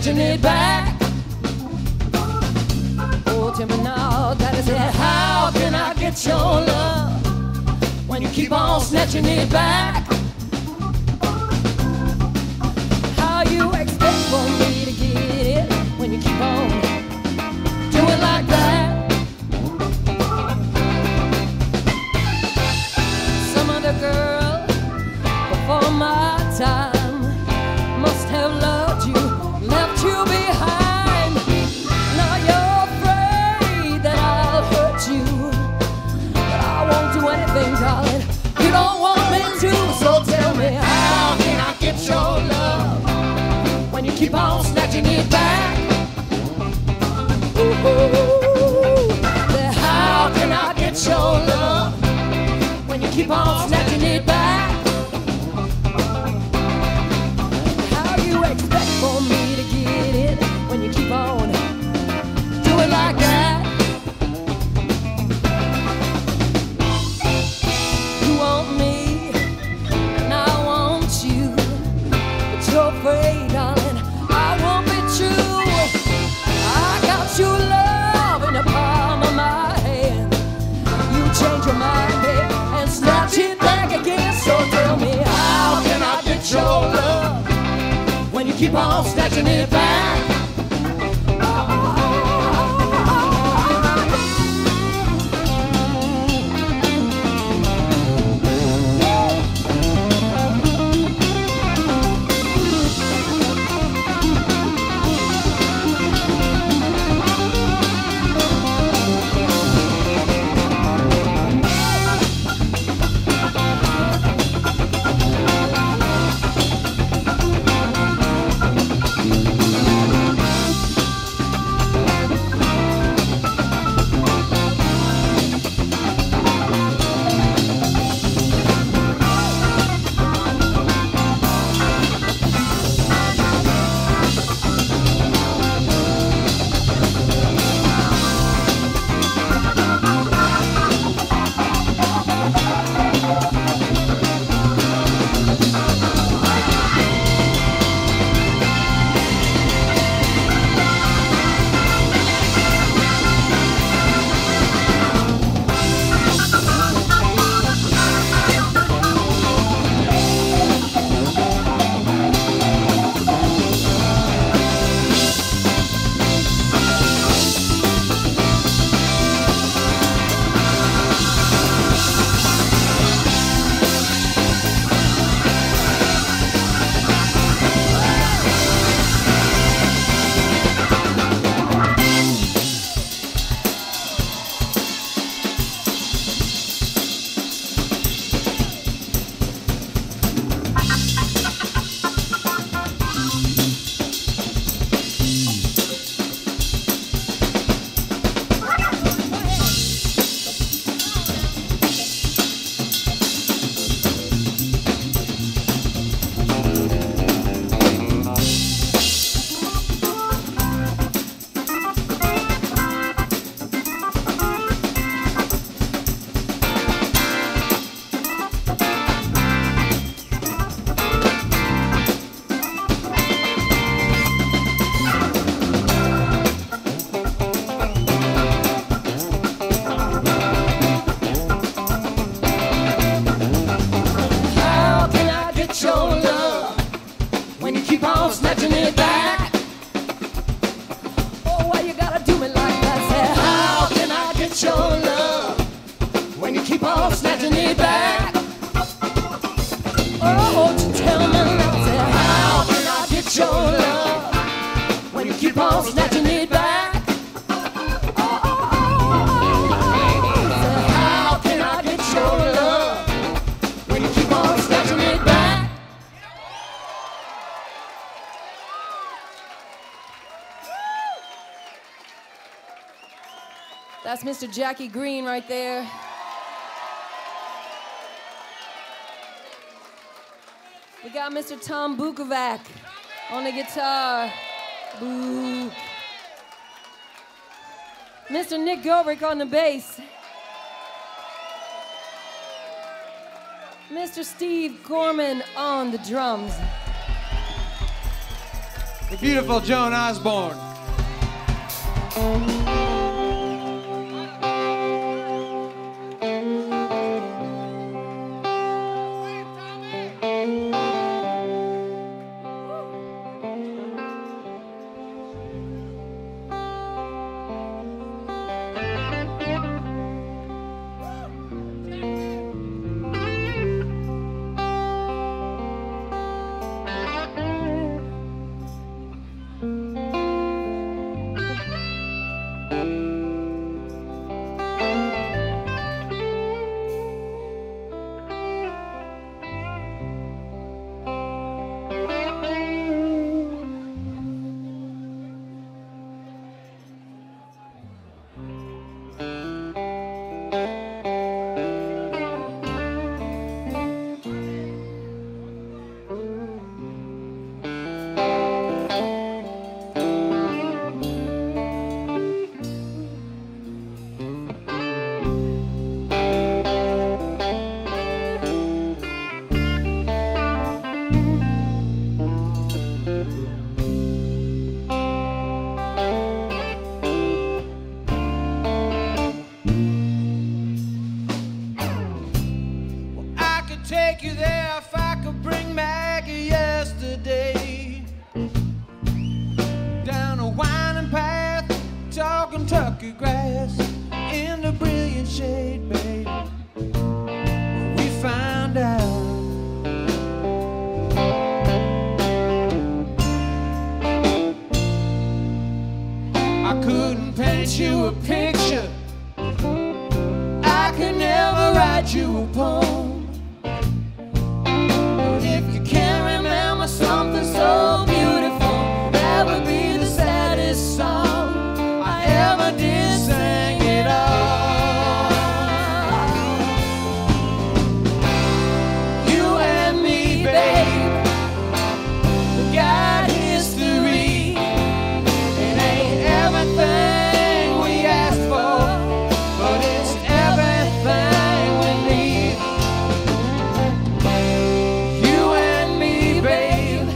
snatching it back. Oh, tell me now, Daddy said, how can I get your love when you keep on snatching it back? How you expect for me to get it when you keep on doing like that? Some other girl before my time must have loved you, left you behind. Now you're afraid that I'll hurt you, but I won't do anything, darling. You don't want me to, so tell me, how can I get your love when you keep on snatching it back? Ooh, how can I get your love when you keep on snatching it back? How you expect for me to get it when you keep on doing like that? You want me and I want you, but you're afraid, darling, I won't be true. I got your love in the palm of my hand. You change your mind, babe, and snatch it back again. So tell me, how can I get your love when you keep on snatching it back? That's Mr. Jackie Greene right there. We got Mr. Tom Bukovac on the guitar. Boo. Mr. Nick Govrik on the bass. Mr. Steve Gorman on the drums. The beautiful Joan Osborne. Take you there if I could bring back yesterday. Down a winding path, tall Kentucky grass, in the brilliant shade, babe. We found out I couldn't paint you a picture, I could never write you a poem. Something so beautiful, that would be the saddest song I ever did sing it all. You and me, babe, we got history. It ain't everything we asked for, but it's everything we need. You and me, babe,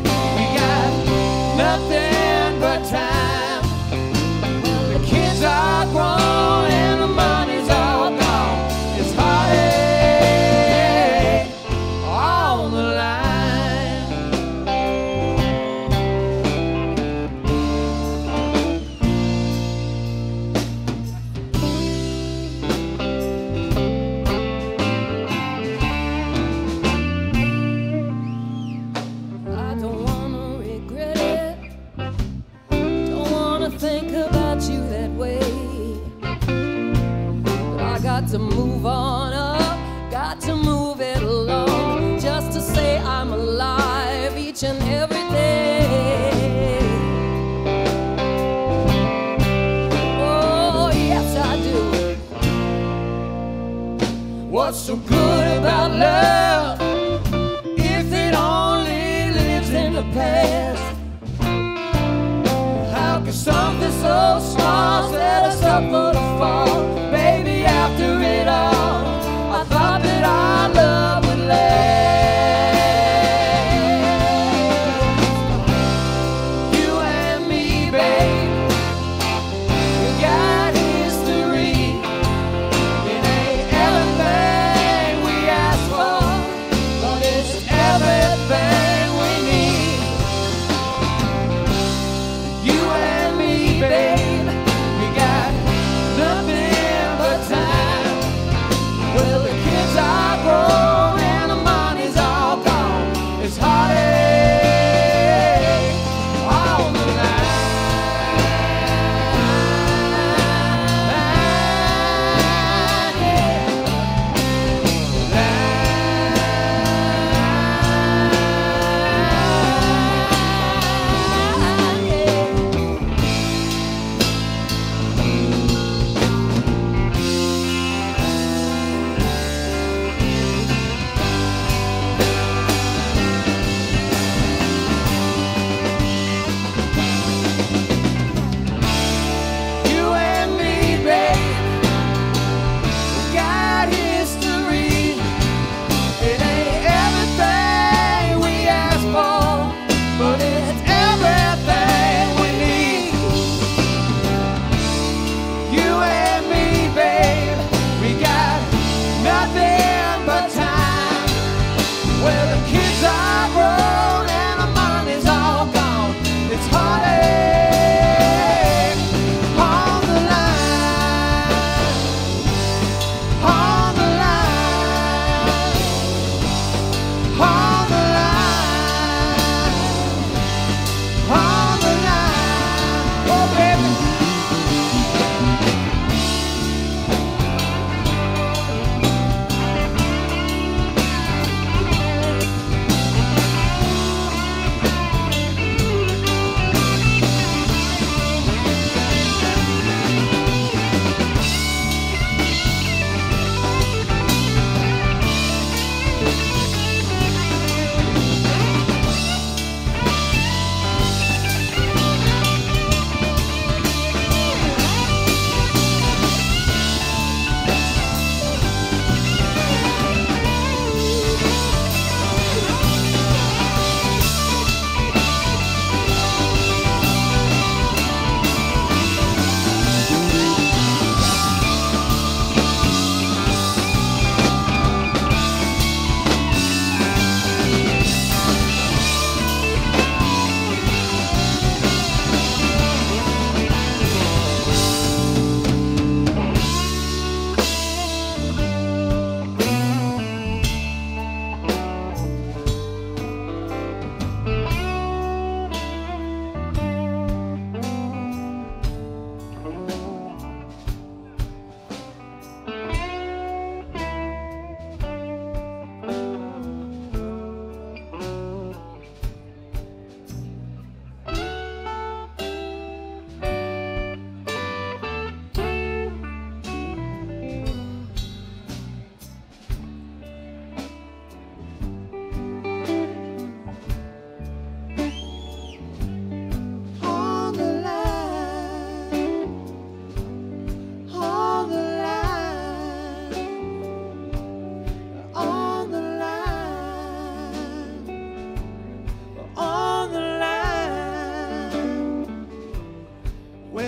nothing but time. The kids are grown and the money's all gone. It's heartache on the line. I don't wanna regret it, don't wanna think about you that way, but I got to move on up, got to move it along, just to say I'm alive each and every day. Oh yes I do. What's so good about love if it only lives in the past? How can something so small set us up for the fall? Baby, after it all, I thought that our love would last. You and me, babe, we got history. It ain't everything we asked for, but it's everything we need. You and me, babe, we got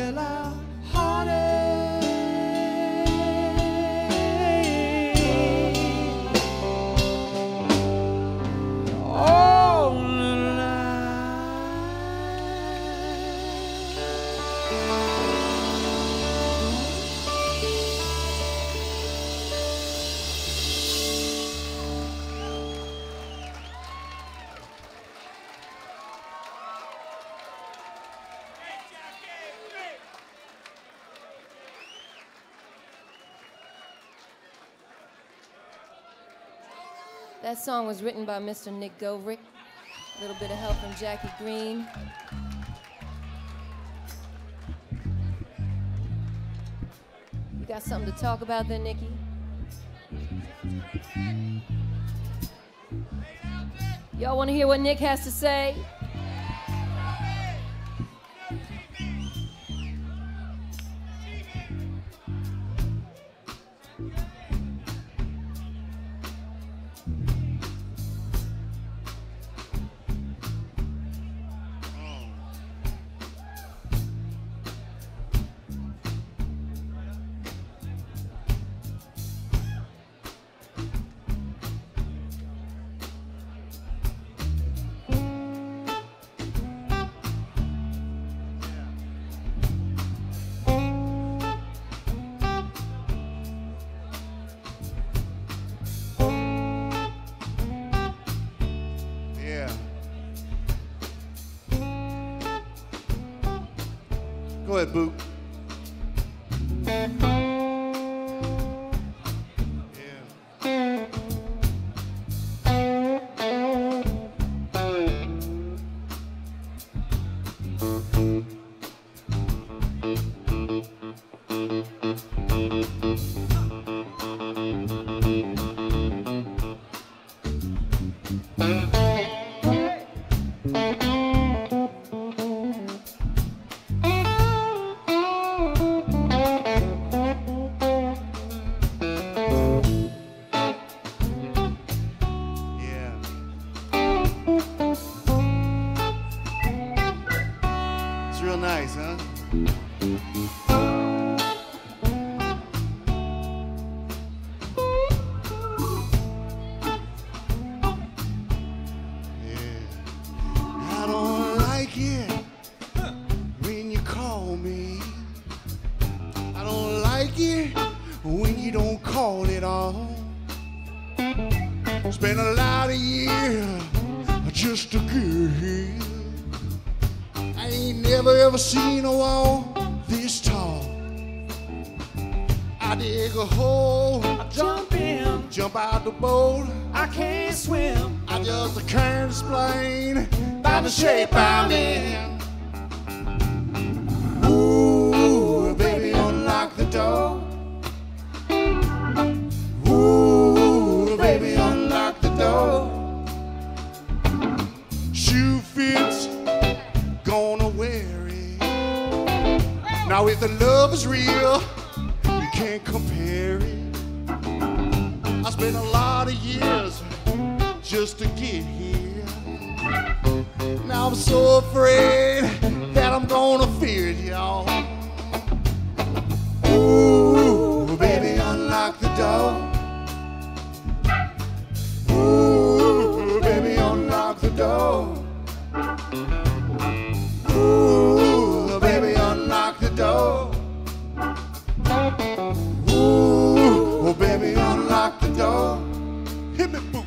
well, our heartache. All the That song was written by Mr. Nick Govrik. A little bit of help from Jackie Greene. You got something to talk about there, Nicky? Y'all want to hear what Nick has to say? Go ahead, Boot. Spent a lot of years just to get here. I ain't never ever seen a wall this tall. I dig a hole, I jump in, jump out the boat. I can't swim. I just can't explain by the shape I'm in. Ooh, baby, unlock the door. Ooh, baby, unlock the door. Shoe fits, gonna wear it. Now if the love is real, you can't compare it. I spent a lot of years just to get here. Now I'm so afraid that I'm gonna fear it, y'all. Ooh, baby, unlock the door. Ooh, baby, unlock the door. Ooh, baby, unlock the door. Ooh, baby, unlock the door. Hit me, boo.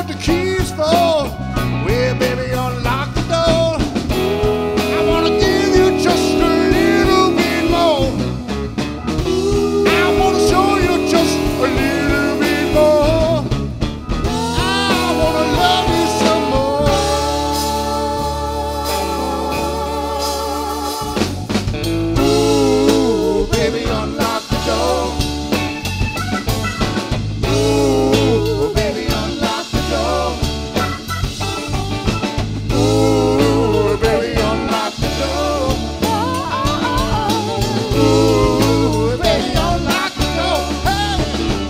what the key's for. Well, baby, unlock the door. I wanna give you just a little bit more. I wanna show you just a little bit more. I wanna love you some more. Ooh, baby, unlock the door. Ooh, baby, unlock the door. Ooh, baby, unlock the door. Ooh, baby, unlock the door. Hey!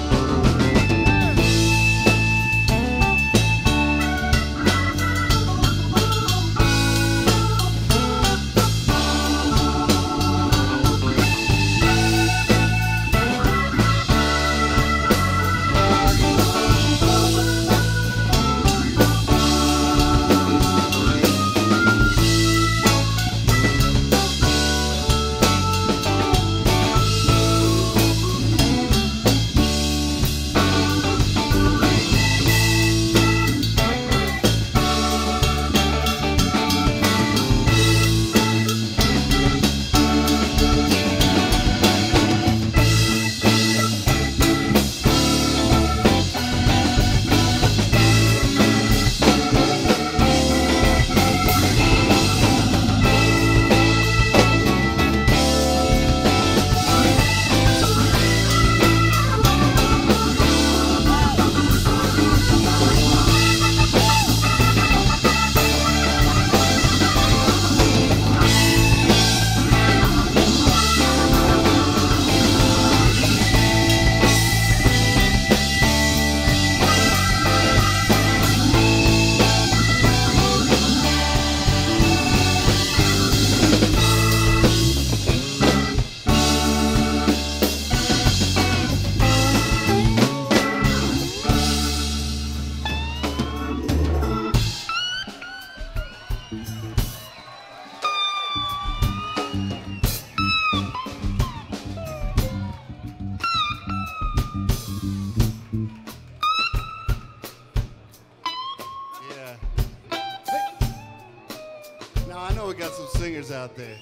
Now, I know we got some singers out there.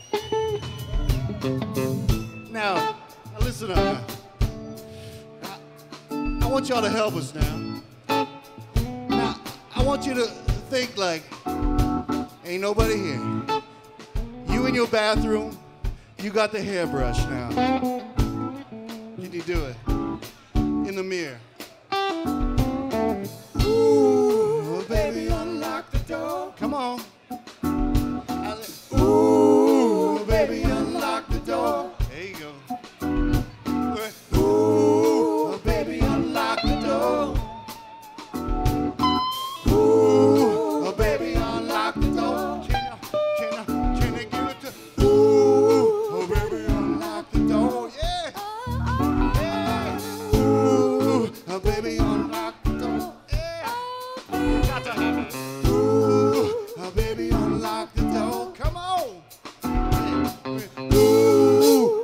Now listen up now. I want y'all to help us now. Now, I want you to think like, ain't nobody here. You in your bathroom, you got the hairbrush now. Can you do it? In the mirror. Ooh, baby, unlock the door. Come on. Ooh, baby, unlock the door. There you go. Ooh, baby, unlock the door. Ooh, baby, unlock the door. Can I give it to? Ooh, baby, unlock the door. Yeah. Yeah. Ooh, baby, unlock the door. Yeah. Got to have it. Ooh, baby, unlock the door. Come on. Ooh.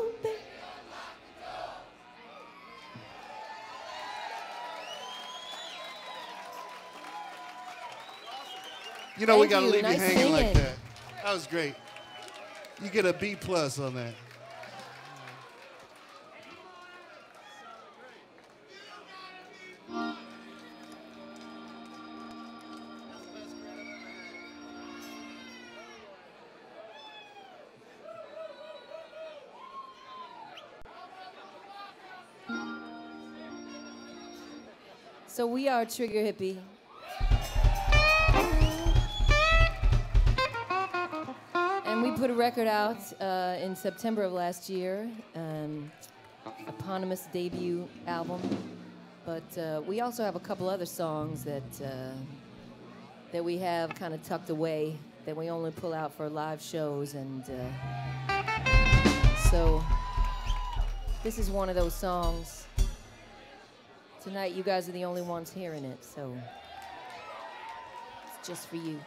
You know, we got to leave you hanging like that. That was great. You get a B+ on that. So we are Trigger Hippie. And we put a record out in September of last year, eponymous debut album. But we also have a couple other songs that we have kind of tucked away that we only pull out for live shows. And so this is one of those songs. Tonight, you guys are the only ones hearing it, so it's just for you.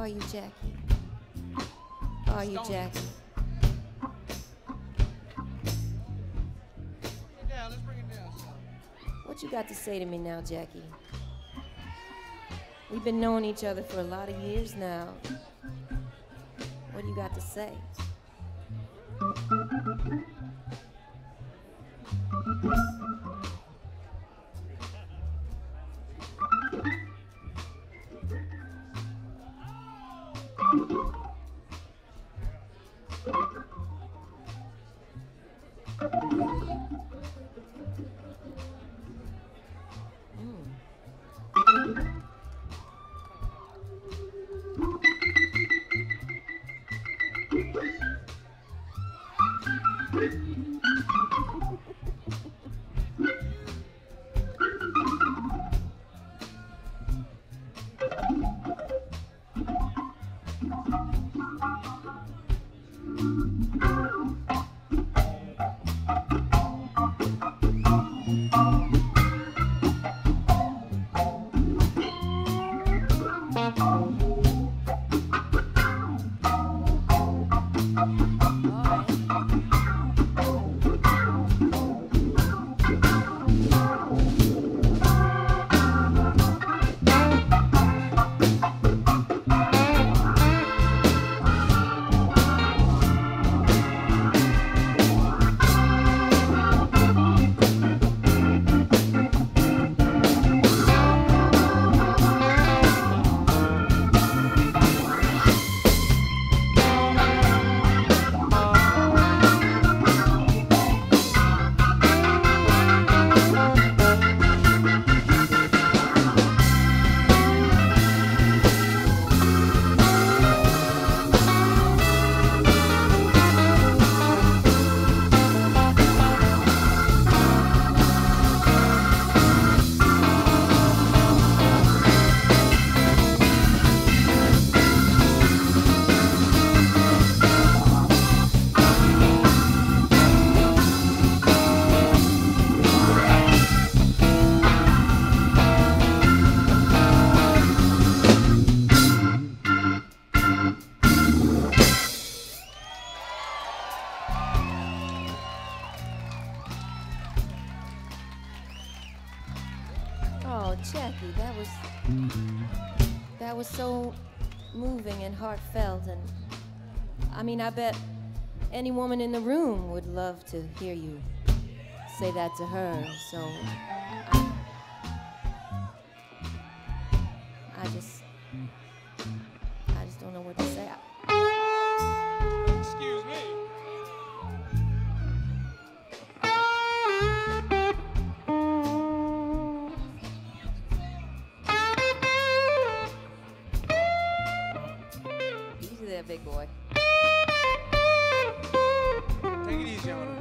are you, Jackie? How are you, Jackie? Let's bring it down. What you got to say to me now, Jackie? We've been knowing each other for a lot of years now. What do you got to say? Jackie, that was so moving and heartfelt, and I mean, I bet any woman in the room would love to hear you say that to her. So I just don't know what to say. Excuse me. Easy there, big boy. Take it easy on her.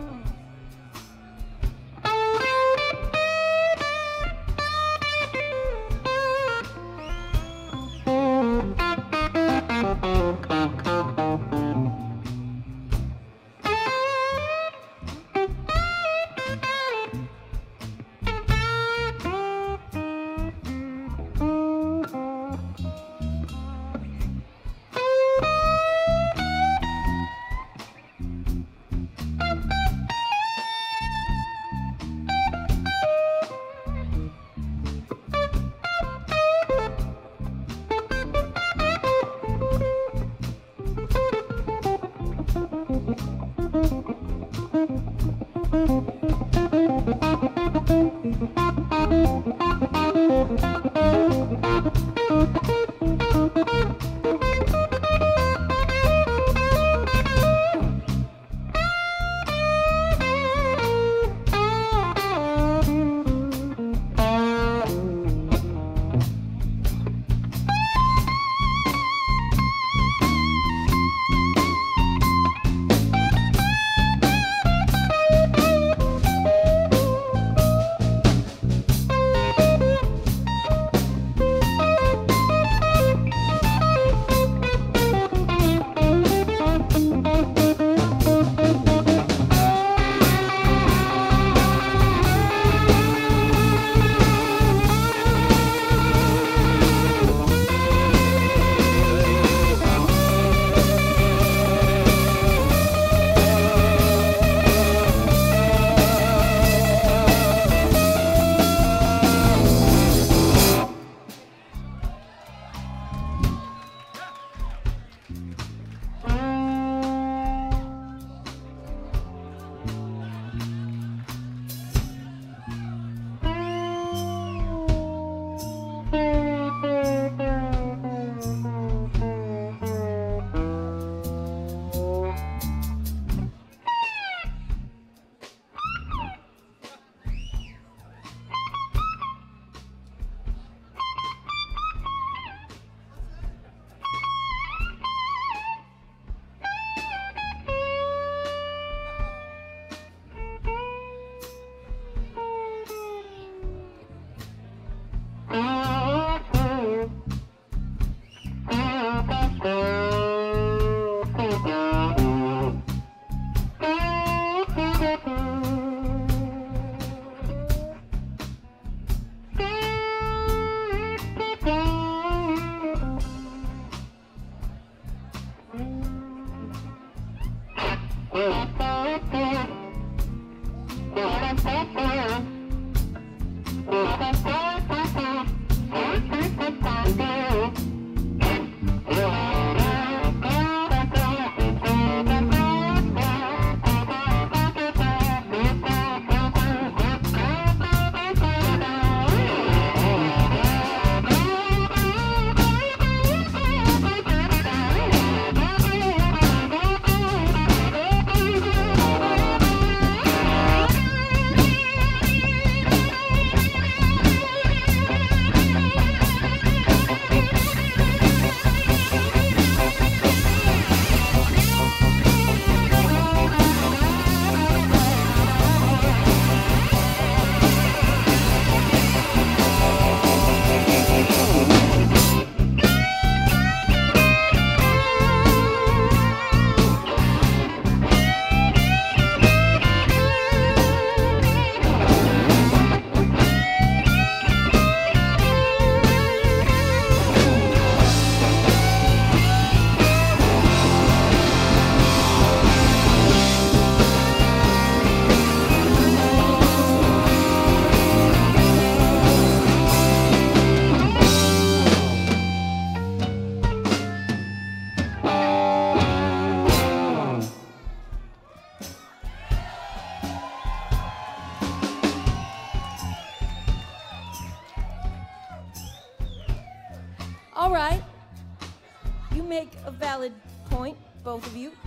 All right. You make a valid point, both of you.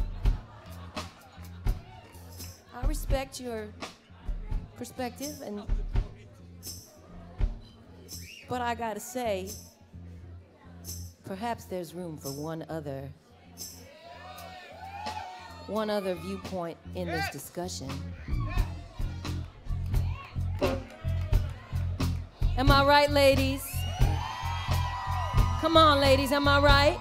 I respect your perspective, but I gotta say, perhaps there's room for one other viewpoint in this discussion. Am I right, ladies? Come on, ladies, am I right?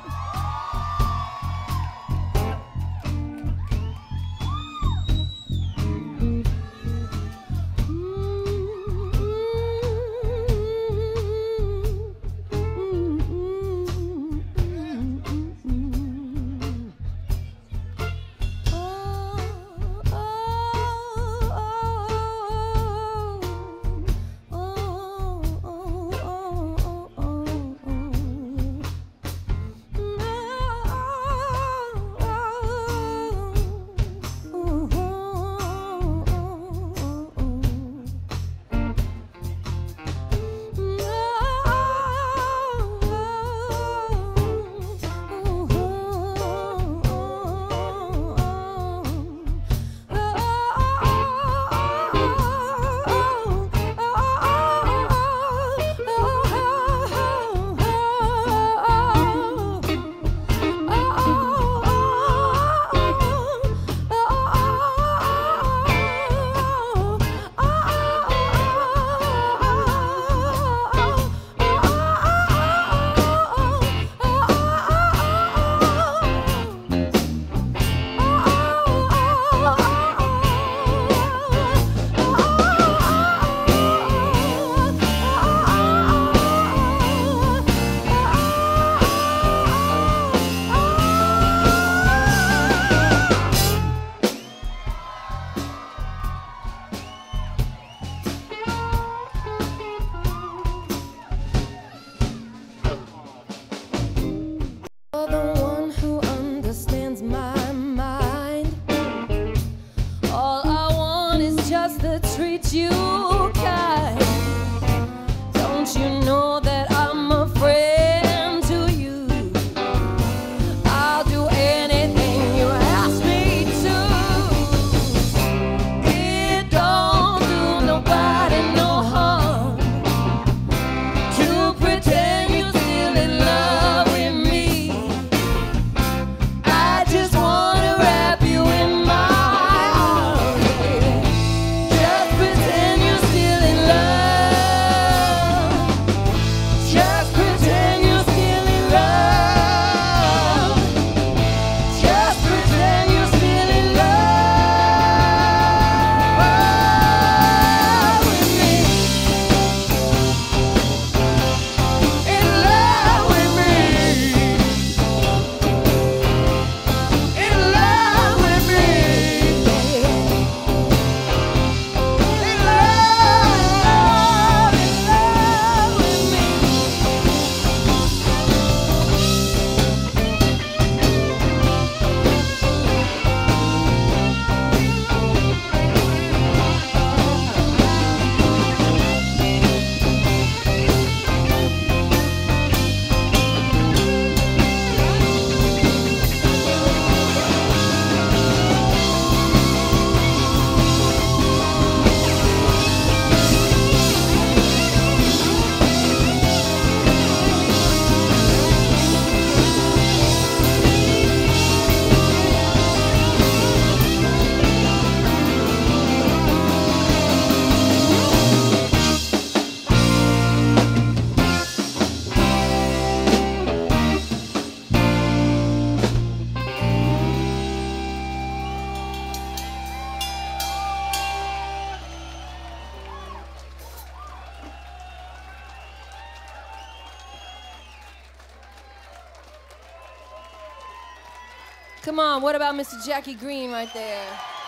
Come on, what about Mr. Jackie Greene right there?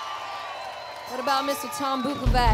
What about Mr. Tom Bukovac?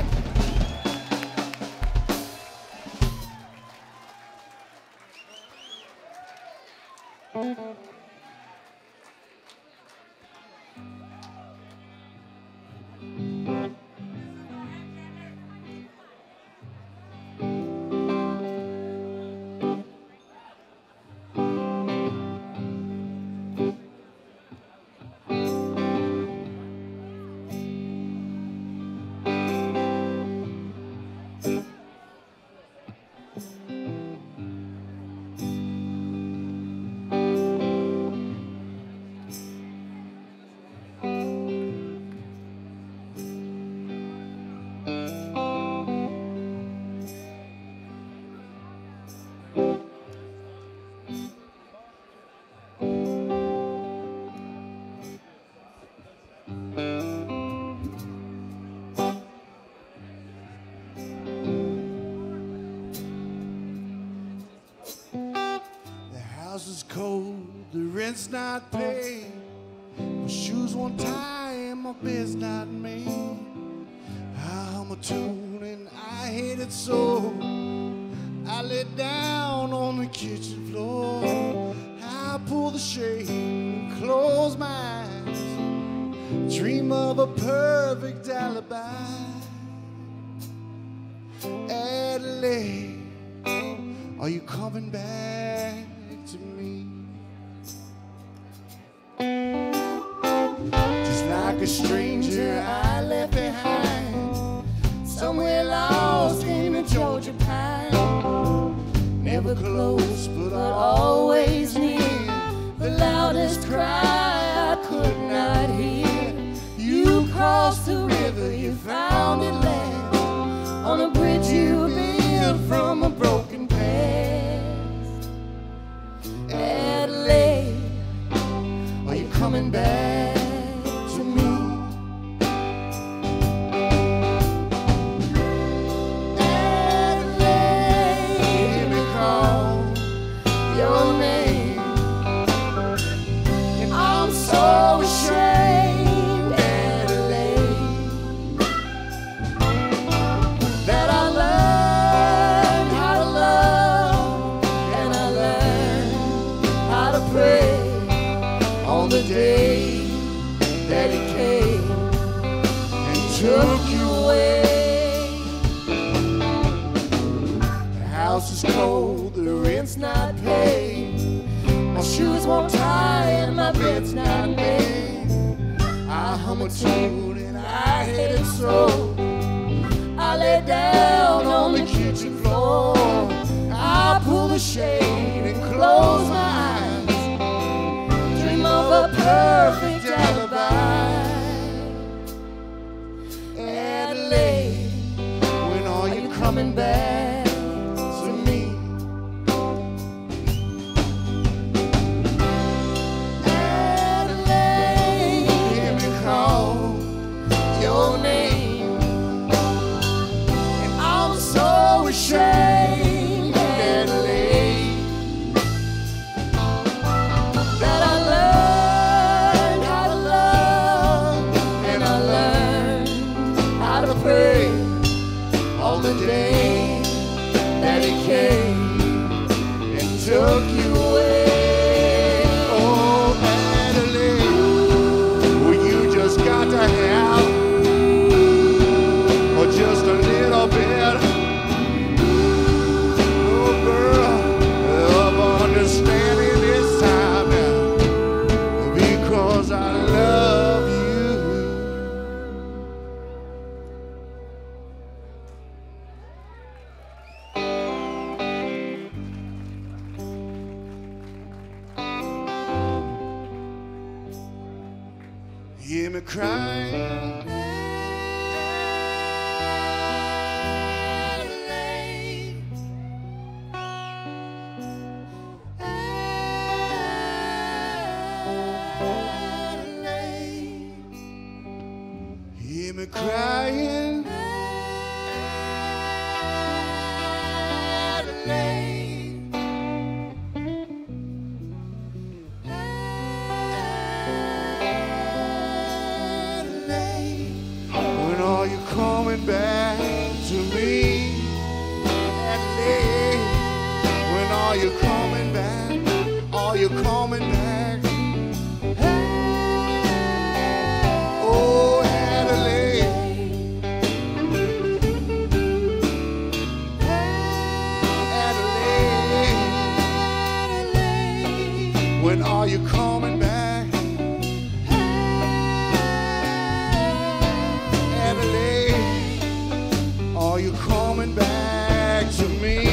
house is cold, the rent's not paid. My shoes won't tie and my bed's not made. I'm a tune and I hate it so. I lay down on the kitchen floor. I pull the shade and close my eyes. Dream of a perfect alibi. Adelaide, are you coming back to me? Just like a stranger I left behind, somewhere lost in a Georgia pine. Never close, but always near. The loudest cry I could not hear. You crossed the river, you found it land on a bridge you built from a broken past. Adelaide, are you coming back to me? Adelaide, hear me call your name, and I'm so ashamed, Adelaide, that I learned how to love and I learned how to pray on the day that He came and took you away. The house is cold, the rent's not paid. My shoes won't tie and my bed's not made. I hum a tune and I hate it so. I lay down on the kitchen floor. I pull the shade and close my eyes. Dream of a perfect alibi. Adelaide, when are you coming back to me? Adelaide, hear me call your name, and I'm so ashamed, Adelaide, that I learned how to love and I learned how to pray on the day that He came and took you away. Oh, Adelaide, well, you just got to have or just a little bit, oh girl, of understanding this time now, because I love you. Hear me crying, Adelaide, Adelaide. Hear me crying, Adelaide, Adelaide. When are you coming back to me? Adelaide, when are you coming back? Are you coming back? Oh, Adelaide, Adelaide, when are you coming back? Adelaide, are you coming back to me?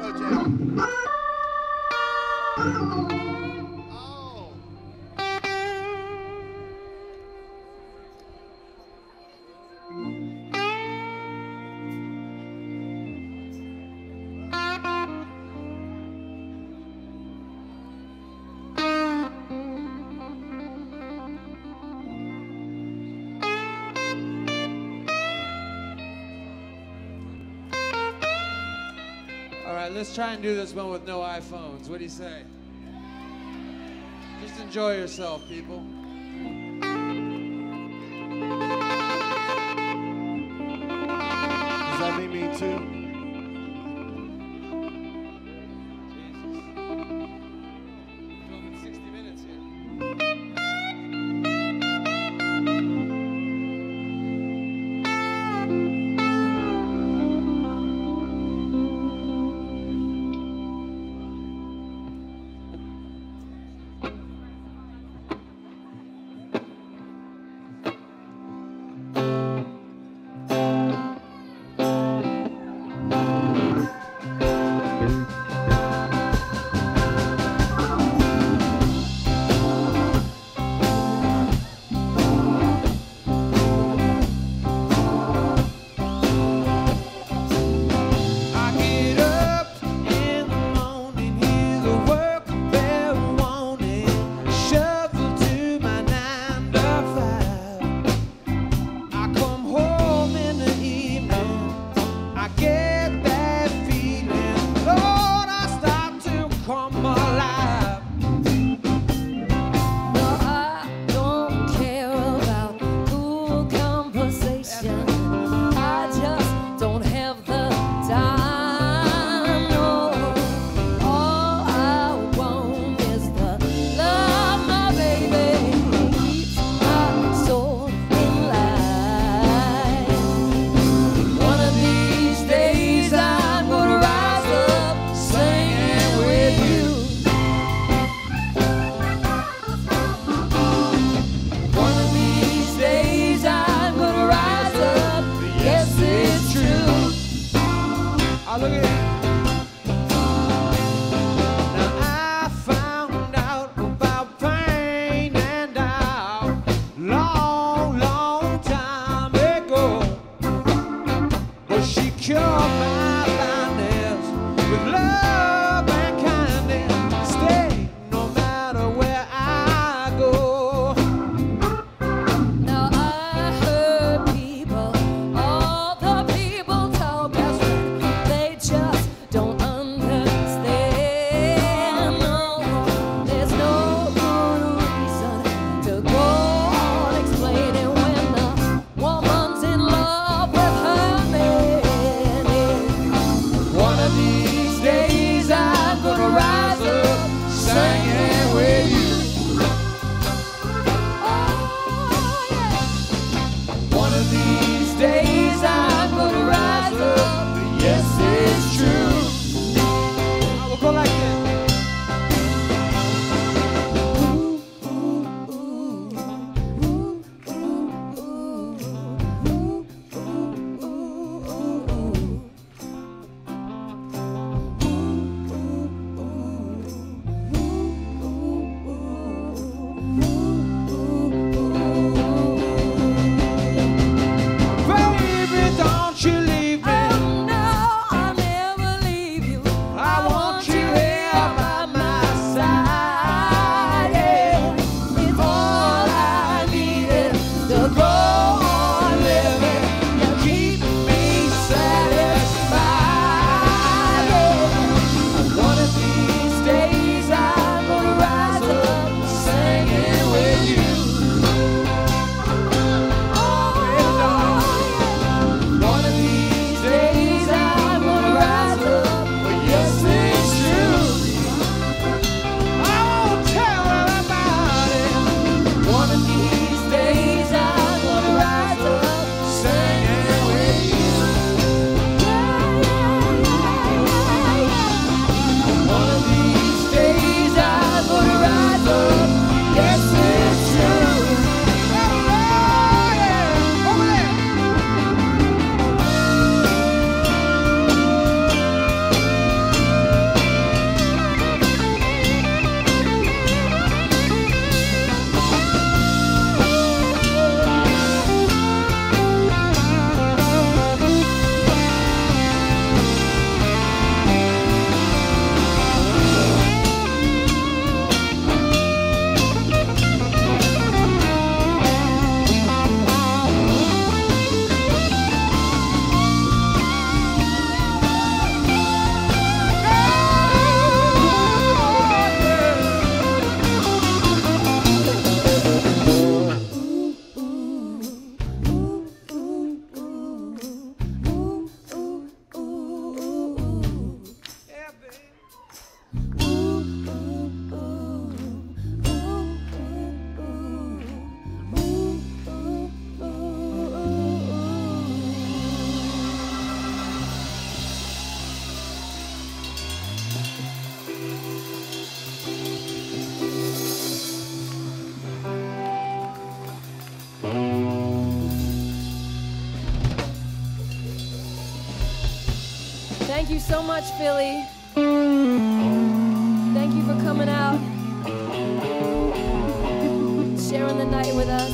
good, Jackie. Oh. All right, let's try and do this one with no iPhones. What do you say? Just enjoy yourself, people. Does that mean me too? Filming 60 minutes here. These days Thank you so much, Philly. Thank you for coming out, sharing the night with us.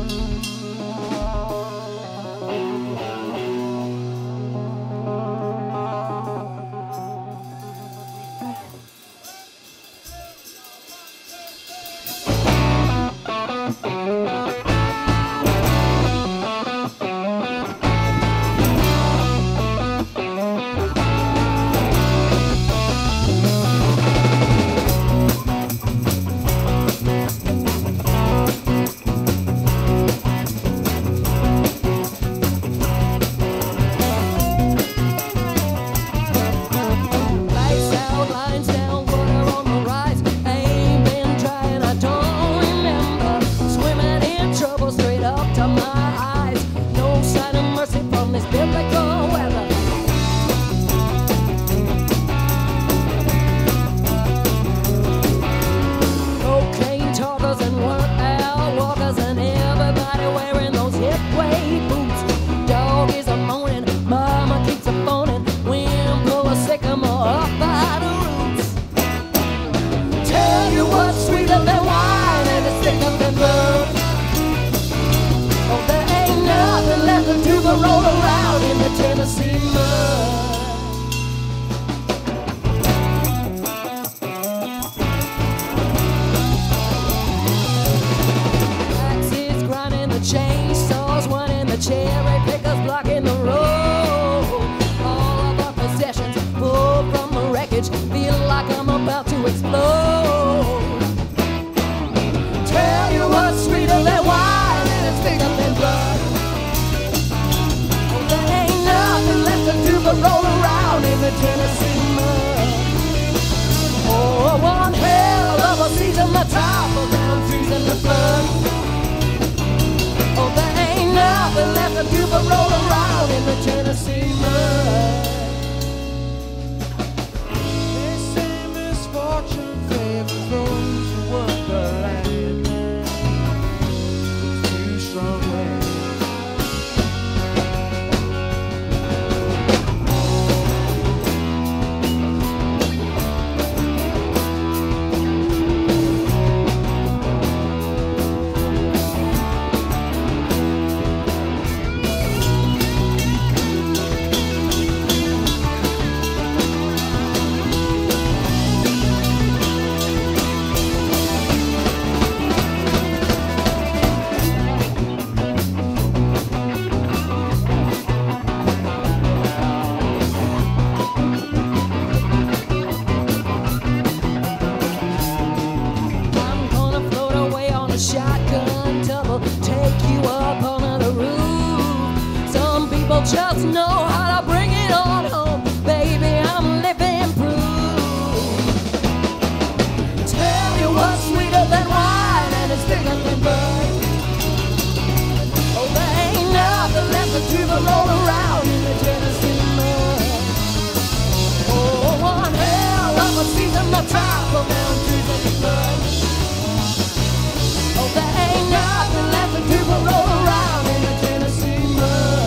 Just know how to bring it on home, baby, I'm living proof. Tell you what's sweeter than wine and it's bigger than bird. Oh, there ain't nothing left to do but roll around in the Tennessee mud. Oh, one hell of a season, the travel down through the blood. Oh, there ain't nothing left to do but roll around in the Tennessee mud.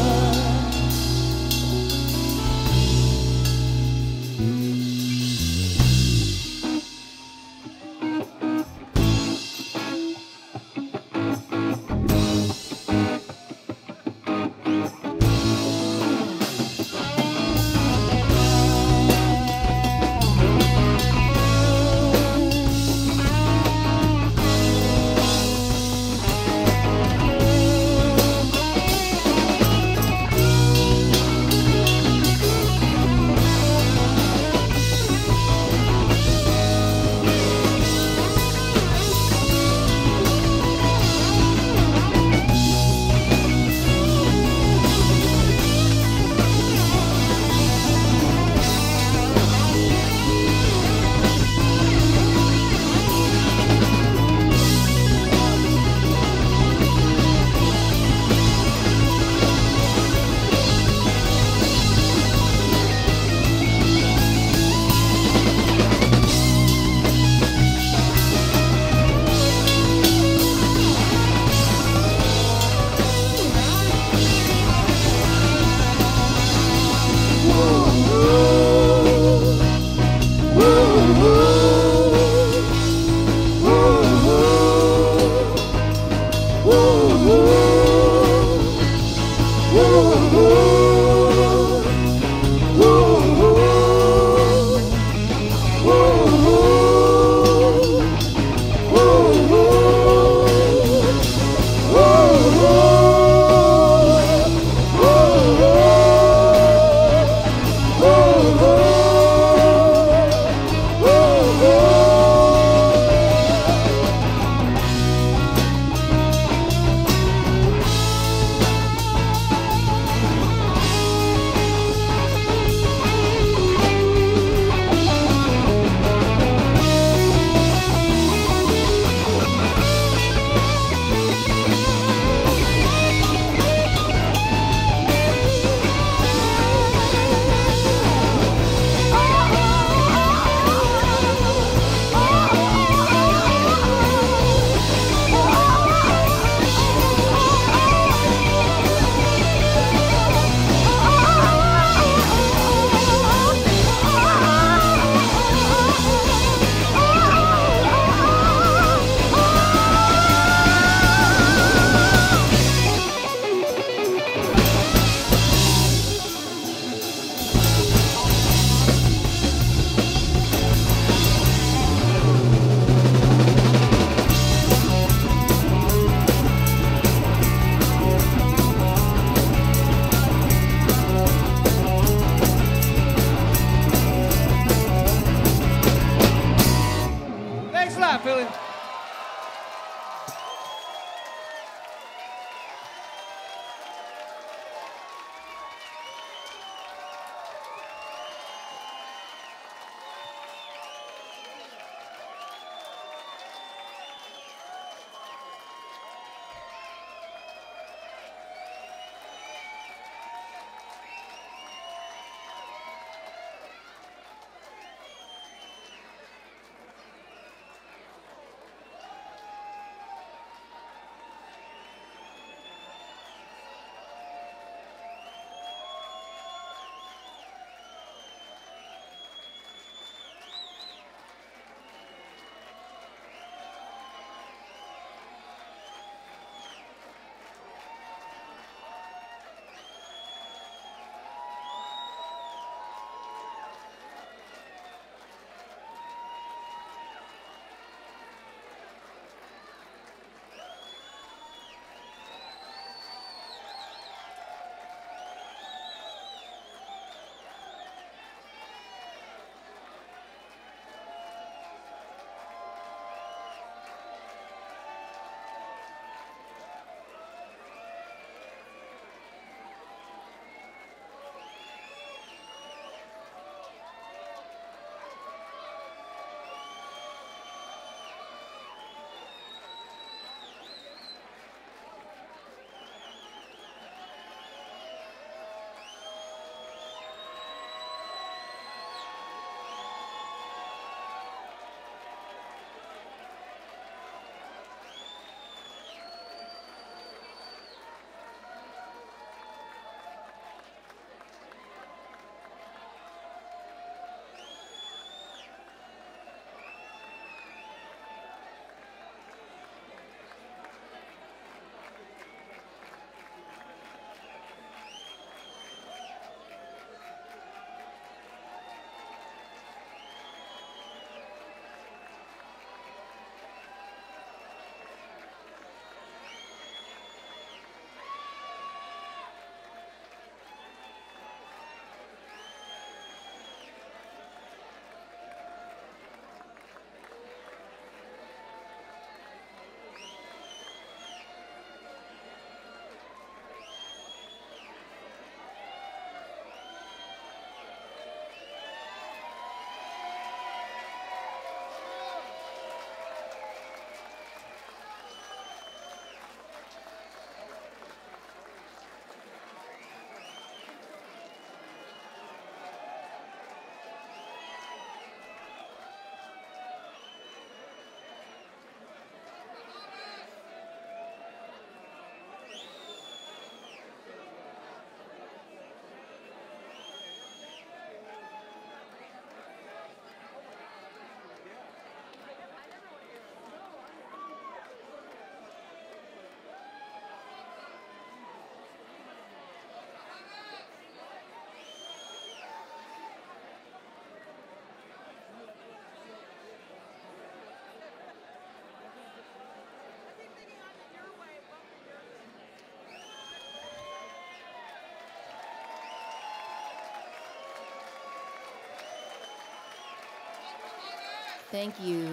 Thank you.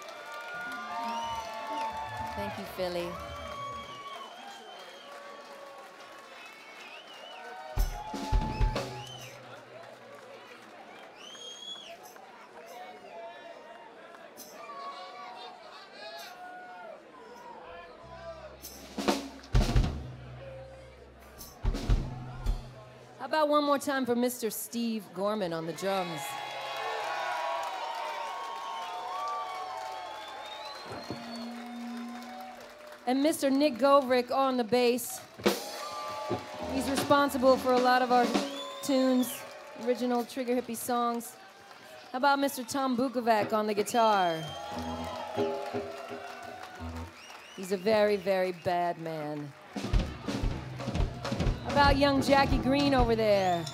Thank you, Philly. How about one more time for Mr. Steve Gorman on the drums? And Mr. Nick Govrik on the bass. He's responsible for a lot of our tunes, original Trigger Hippie songs. How about Mr. Tom Bukovac on the guitar? He's a very, very bad man. How about young Jackie Greene over there?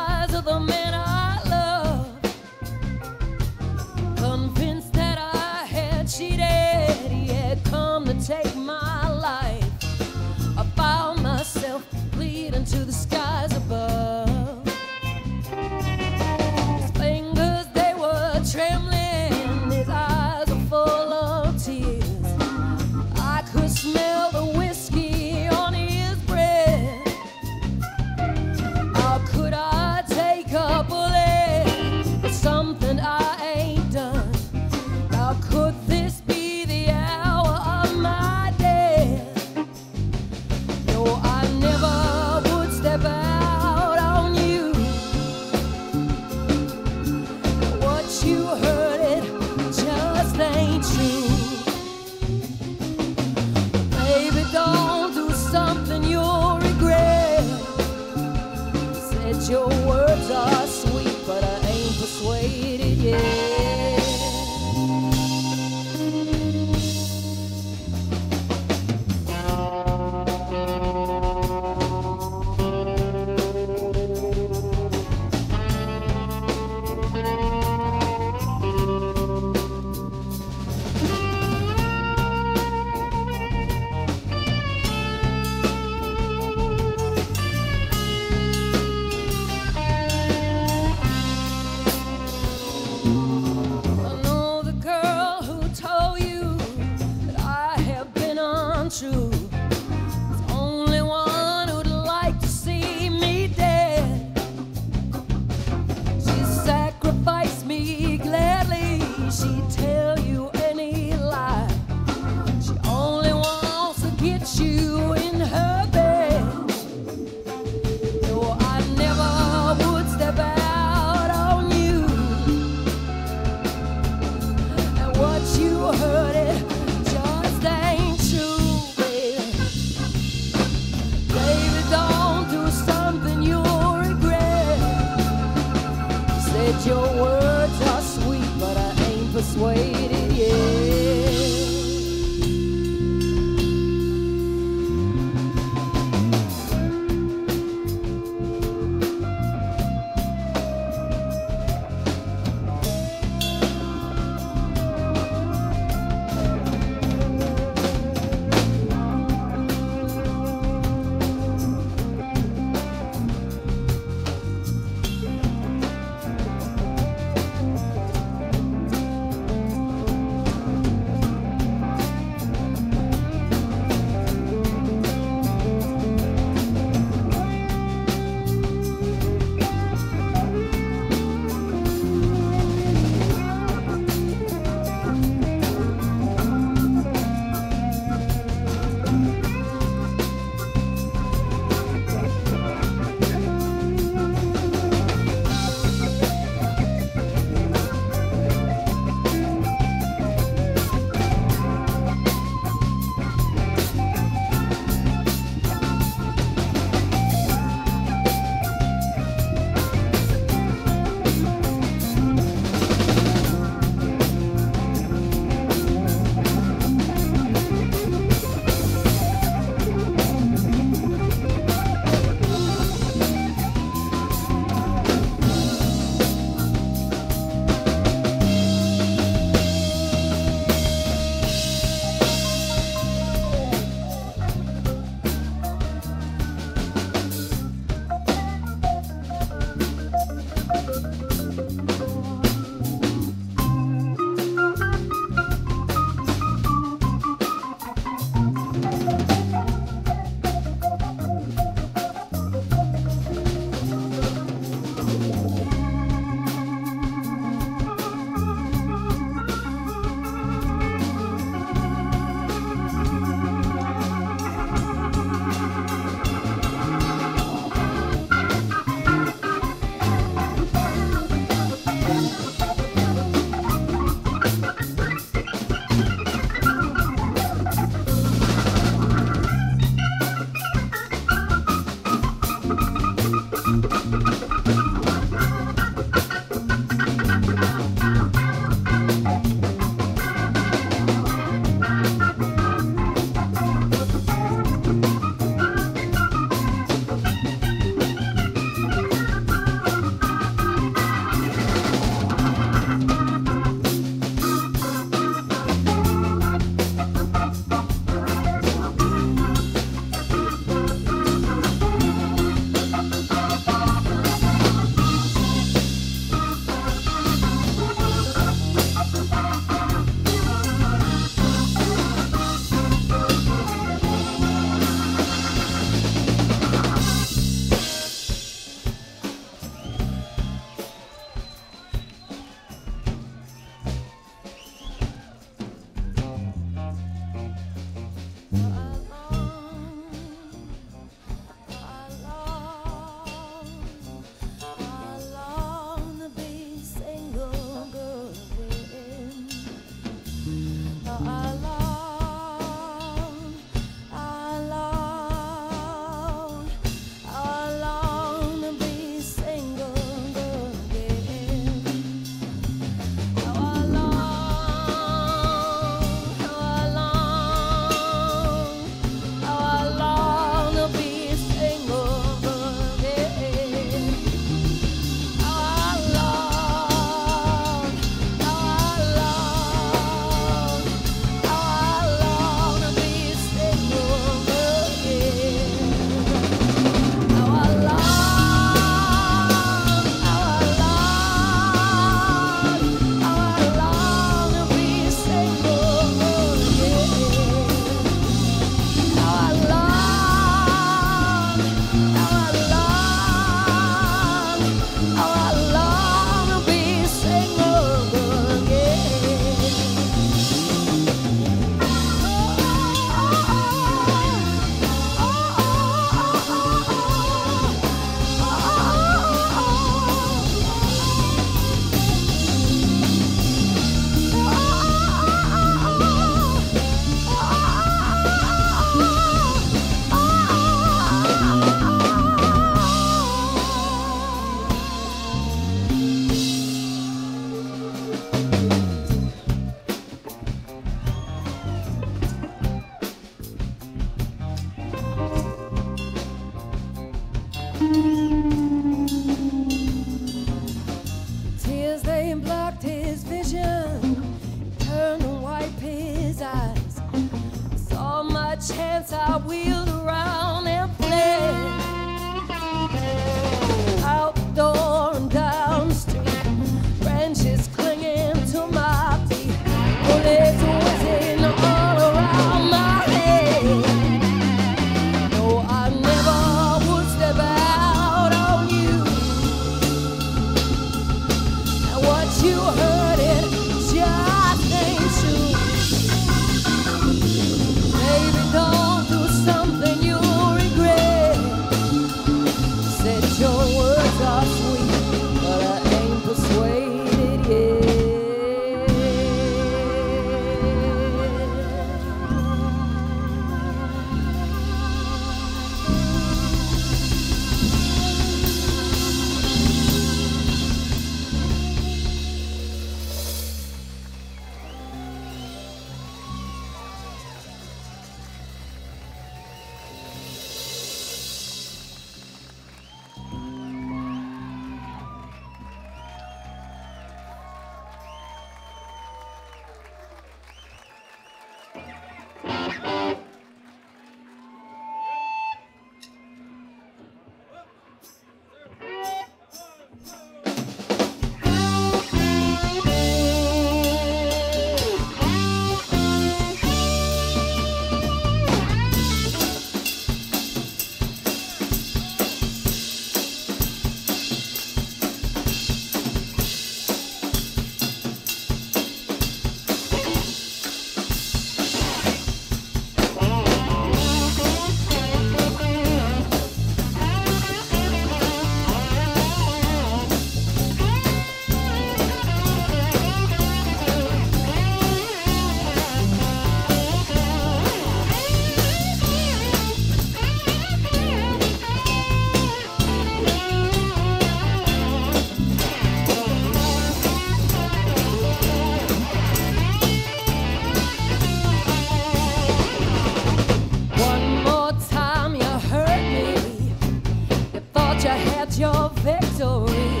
your victory.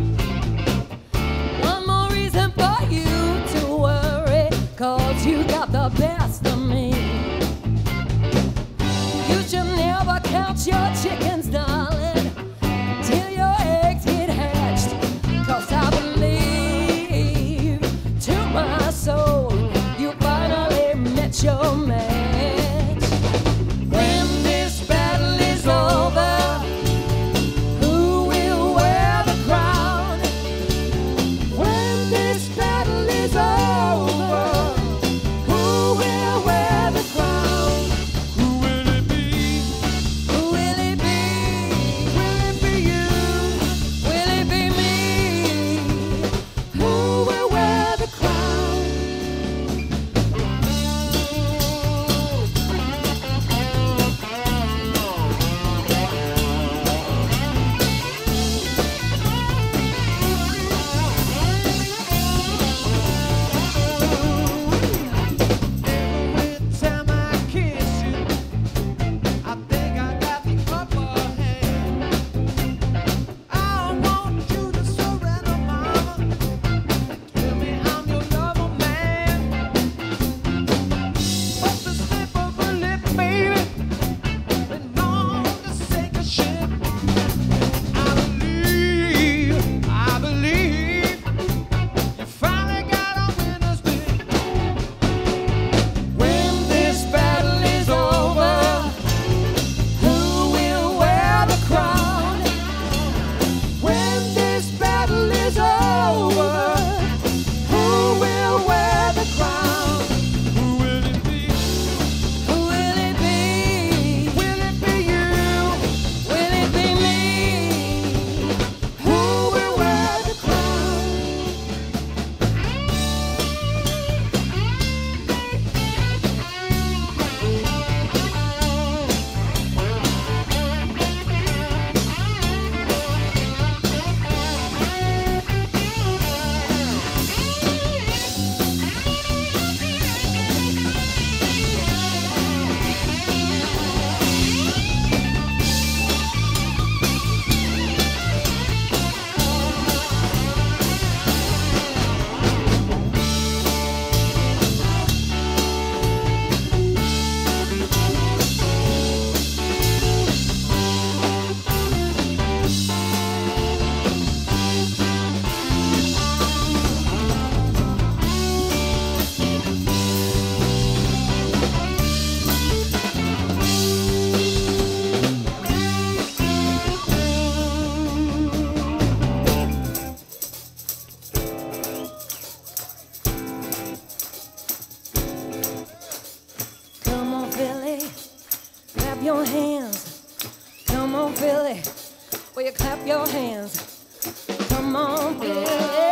One more reason for you to worry, 'cause you got the best of me. You should never count your chickens, darling, till your eggs get hatched. 'Cause I believe to my soul you finally met your match. When this battle is over, who will wear the crown? When this battle is over, who will wear the crown? Who will it be? Who will it be? Will it be you? Will it be me? Who will wear the crown? Every time I kiss you, I think I got the upper hand. I want you to surrender, mama. Tell me I'm your lover, man. But the slip of a lip, baby, been known to sink a ship. I believe you finally got a winner's pick. When this battle is over, who will wear the crown? When this battle is over, who will wear the crown? Who will it be? Who will it be? Will it be you? Will it be me? Who will wear the crown? Come on, Philly, clap your hands. Come on, Philly, will you clap your hands? Come on, Philly.